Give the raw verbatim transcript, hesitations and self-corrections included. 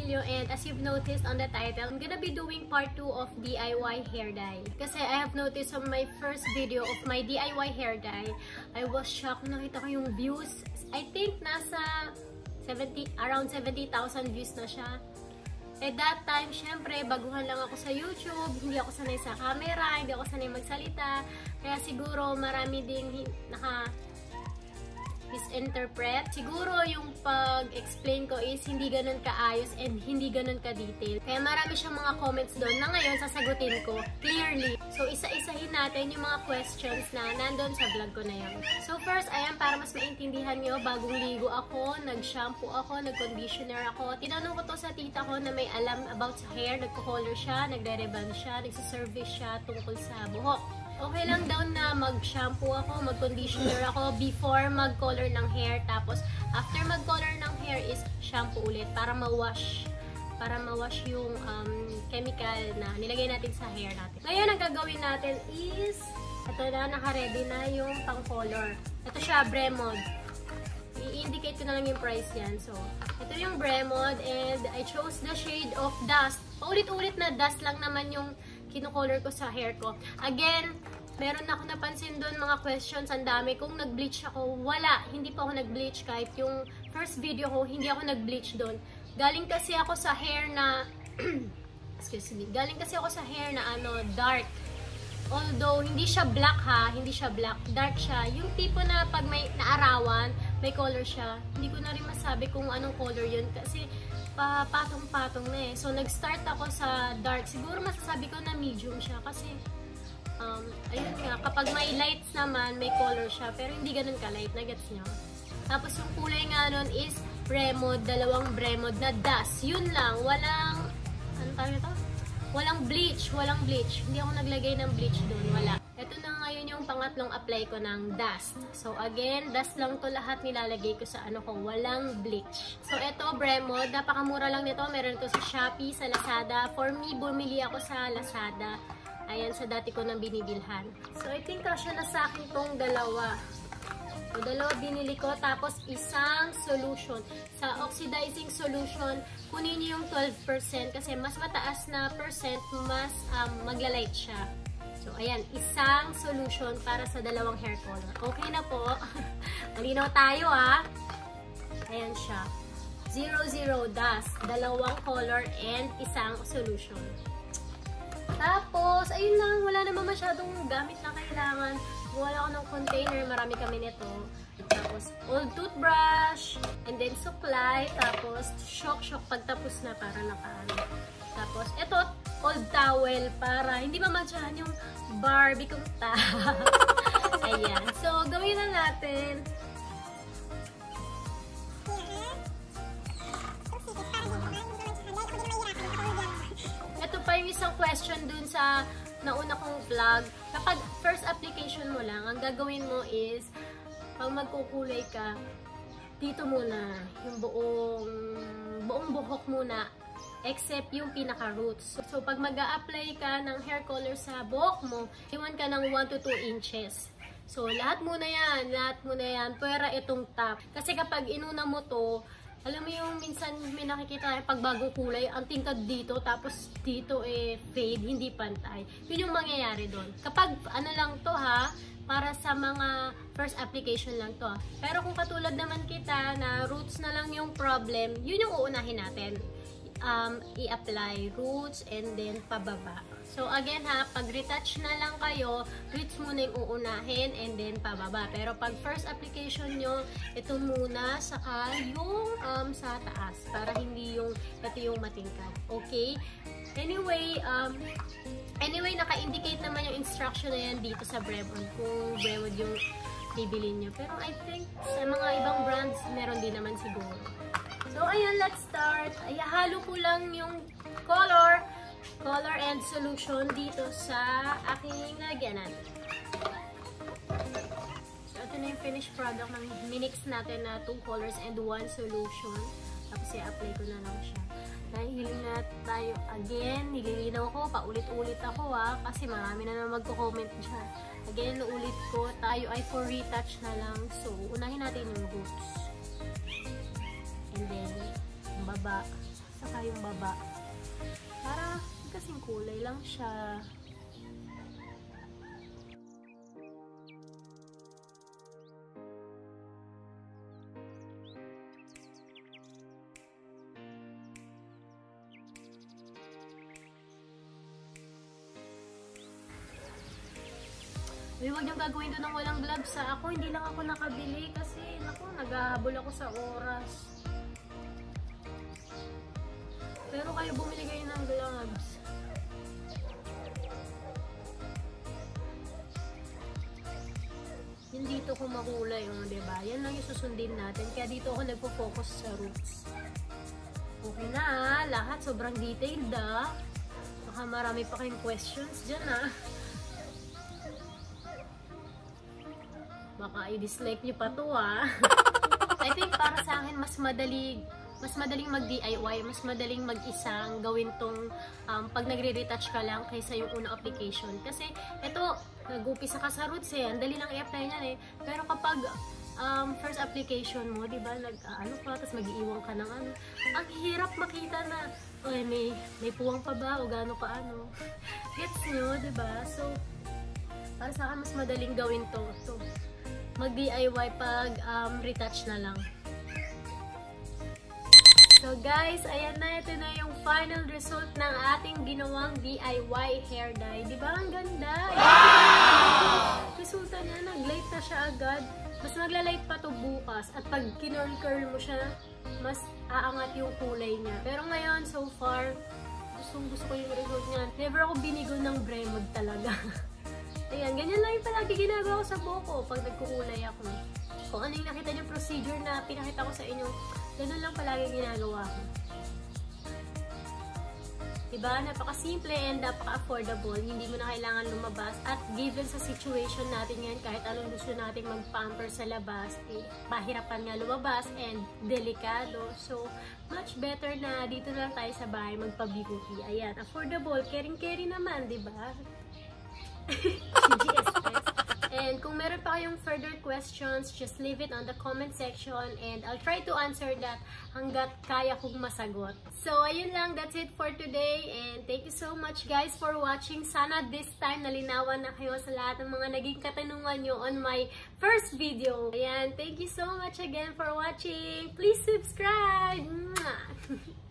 Emilio, and as you've noticed on the title, I'm gonna be doing part two of D I Y hair dye. Kasi I have noticed on my first video of my D I Y hair dye, I was shocked na nakita ko yung views. I think nasa seventy, around seventy thousand views na siya. At that time, syempre, baguhan lang ako sa YouTube, hindi ako sanay sa camera, hindi ako sanay magsalita. Kaya siguro marami ding naka misinterpret. Siguro yung pag-explain ko is hindi ganun kaayos and hindi ganun ka-detail. Kaya marami siyang mga comments doon na ngayon sasagutin ko clearly. So, isa-isahin natin yung mga questions na nandun sa vlog ko na yun. So, first, ayan, para mas maintindihan nyo, bagong ligo ako, nag-shampoo ako, nag-conditioner ako. Tinanong ko to sa tita ko na may alam about sa hair, nagko-color siya, nagre-rebond siya, nagsiservice siya tungkol sa buhok. Okay lang daw na mag-shampoo ako, mag-conditioner ako before mag-color ng hair. Tapos, after mag-color ng hair is shampoo ulit para ma-wash. Para ma-wash yung um, chemical na nilagay natin sa hair natin. Ngayon, ang gagawin natin is, ito na, naka-ready na yung pang-color. Ito siya, Bremod. I-indicate ko na lang yung price yan. So, ito yung Bremod and I chose the shade of Dust. Paulit-ulit na dust lang naman yung kino-color ko sa hair ko. Again, meron ako napansin doon mga questions, ang dami. Kung nag-bleach ako, wala. Hindi pa ako nag-bleach. Kahit yung first video ko, hindi ako nag-bleach doon. Galing kasi ako sa hair na, excuse me, galing kasi ako sa hair na ano, dark. Although, hindi siya black ha, hindi siya black, dark siya. Yung tipo na pag may naarawan, may color siya. Hindi ko na rin masabi kung anong color yun kasi pa patong-patong na eh. So, nag-start ako sa dark. Siguro masasabi ko na medium siya kasi um, ayun nga, kapag may lights naman, may color siya. Pero hindi ganun ka-light, na-gets nyo? Tapos yung kulay nga nun is Bremod, dalawang Bremod na dust. Yun lang, walang, ano tawag ito? Walang bleach, walang bleach. Hindi ako naglagay ng bleach dun, wala. Ito na ngayon yung pangatlong apply ko ng dust. So again, dust lang to lahat nilalagay ko sa ano ko, walang bleach. So ito, Bremod, napakamura lang nito. Meron ko sa Shopee, sa Lazada. For me, bumili ako sa Lazada. Ayan, sa dati ko nang binibilhan. So I think kasya na sa akin tong dalawa. So, dalawa binili ko, tapos isang solution. Sa oxidizing solution, kunin niyo yung twelve percent kasi mas mataas na percent, mas um, maglalight siya. So, ayan, isang solution para sa dalawang hair color. Okay na po. Malinaw tayo ah. Ayan siya. Zero, zero dust. Dalawang color and isang solution. Tapos, ayun lang. Wala naman masyadong gamit na kailangan. Wala ako ng container. Marami kami nito. Tapos, old toothbrush. And then, supply. Tapos, shock-shock pagtapos na para nakaano. Tapos, ito, old towel para hindi mamansyahan yung Barbie kong towel. Ayan. So, gawin na natin. Ito pa yung isang question dun sa nauna kong vlog. Kapag first application mo lang, ang gagawin mo is, pag magkukulay ka, dito muna, yung buong, buong buhok muna, except yung pinaka-roots. So, so pag mag-a-apply ka ng hair color sa buhok mo, iwan ka ng one to two inches. So, lahat muna yan, lahat muna yan, pwera itong top. Kasi kapag inuna mo to, alam mo yung minsan may nakikita tayo pag bagong kulay, ang tingkad dito, tapos dito eh fade, hindi pantay. Yun yung mangyayari doon. Kapag ano lang to ha, para sa mga first application lang to ha. Pero kung katulad naman kita na roots na lang yung problem, yun yung uunahin natin. Um, i-apply roots and then pababa. So again ha, pag retouch na lang kayo, roots muna yung uunahin and then pababa. Pero pag first application nyo, ito muna, saka yung um, sa taas para hindi yung, ito yung matingkad. Okay? Anyway, um, anyway, naka-indicate naman yung instruction na yan dito sa Bremod kung Bremod yung bibilin nyo. Pero I think sa mga ibang brands, meron din naman siguro. So, ayan, let's start. Ay, halo ko lang yung color, color and solution dito sa aking lagyanan. So, ito na yung finished product ng minix natin na two colors and one solution. Tapos, i-apply ko na lang siya. Nahihiling na tayo again. Nililinaw ko, paulit-ulit ako ha, kasi marami na naman magko-comment dyan. Again, ulit ko, tayo ay for retouch na lang. So, unahin natin yung roots. And then, yung baba, saka yung baba. Para kasing kulay lang siya. Uy, huwag niyong gagawin doon ng walang gloves sa ako. Hindi lang ako nakabili kasi, naku, naghahabol ako sa oras. Pero kayo bumili kayo ng gloves. Yung dito ko makulay, oh, diba? Yan lang yung susundin natin. Kaya dito ako nagpo-focus sa roots. Okay na, ah. Lahat sobrang detailed, ah. Baka marami pa kayong questions dyan, ah. Baka i-dislike nyo pa to, ah. I think para sa akin, mas madali, mas madaling mag-D I Y, mas madaling mag-isang gawin tong um, pag nagre-retouch ka lang kaysa yung unang application. Kasi, ito, nag-upisa ka sa roots eh, ang dali lang i-apply yan eh. Pero kapag um, first application mo, di ba, nag-ano pa, tapos mag-iiwan ka ng ano, ang hirap makita na, okay, may, may puwang pa ba, o gano'n pa ano. Gets nyo, di ba? So, para sa akin, mas madaling gawin to. to. Mag-D I Y pag um, retouch na lang. So guys, ayan na, ito na yung final result ng ating ginawang D I Y hair dye. Diba ang ganda? Wow! Resulta niya, nag-light na siya agad. Mas magla-light pa to bukas. At pag kinurl-curl mo siya, mas aangat yung kulay niya. Pero ngayon, so far, gustong gusto ko yung result niya. Never ako binigo ng Bremod talaga. Ayan, ganyan lang yung palagi ginagawa ko sa buhok ko pag nagkukulay ako. Kung ano yung nakita niyo procedure na pinakita ko sa inyo, ganun lang palagi ginagawa ko. Diba? Napaka-simple and napaka-affordable. Hindi mo na kailangan lumabas. At given sa situation natin ngayon, kahit anong gusto natin mag-pamper sa labas, eh, pahirapan nga lumabas and delikado. So, much better na dito lang tayo sa bahay magpa-beauty. Ayan, affordable. Caring-caring naman, diba? G S S. And kung meron pa kayong further questions, just leave it on the comment section and I'll try to answer that hanggat kaya kong masagot. So, ayun lang. That's it for today and thank you so much guys for watching. Sana this time nalinawan na kayo sa lahat ng mga naging katanungan nyo on my first video. Ayan, thank you so much again for watching. Please subscribe! Mwah!